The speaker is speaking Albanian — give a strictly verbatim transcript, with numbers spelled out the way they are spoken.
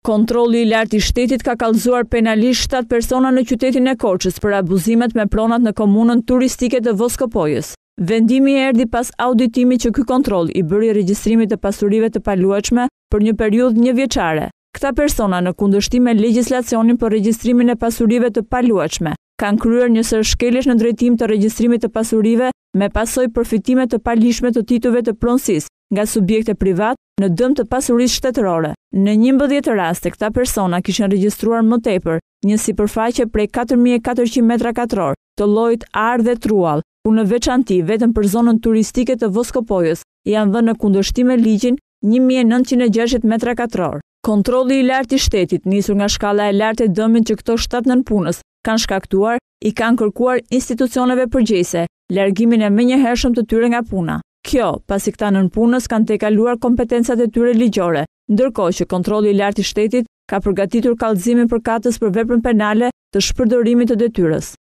Kontrolli i lartë i shtetit ka kallëzuar penalisht shtat persona në qytetin e Korçës për abuzimet me pronat në komunën turistike të Voskopojës. Vendimi erdhi pas auditimit që ky kontroll i bëri regjistrimit të pasurive të paluajtshme për një periudhë njëvjeçare. Këta persona në kundërshtim me legjislacionin për regjistrimin e pasurive të paluajtshme kanë kryer një sër shkeljesh në drejtim të regjistrimit të pasurive me pasojë përfitime të palishme të titujve të pronësisë nga subjekte privat në dëm të pasurisë shtetërore. Në njëmbëdhjetë raste këta persona kishin regjistruar më tepër një sipërfaqe prej katër mijë e katërqind metra katror të llojit ar dhe truall, ku në veçanti vetëm për zonën turistike të Voskopojës janë dhënë në kundërshtim me ligjin një mijë e nëntëqind e gjashtëdhjetë metra katror. Kontrolli i lartë i shtetit, nisur nga shkalla e lartë e dëmit që këto shtat nënpunës kanë shkaktuar, i kanë kërkuar institucioneve përgjegjëse largimin e menjëhershëm të tyre nga puna. Kjo, pasi këta nënpunës kanë tejkaluar kompetencat e tyre ligjore, ndërkohë që kontrolli i lartë i shtetit ka përgatitur kallëzimin përkatës për veprën penale të shpërdorimit të detyrës.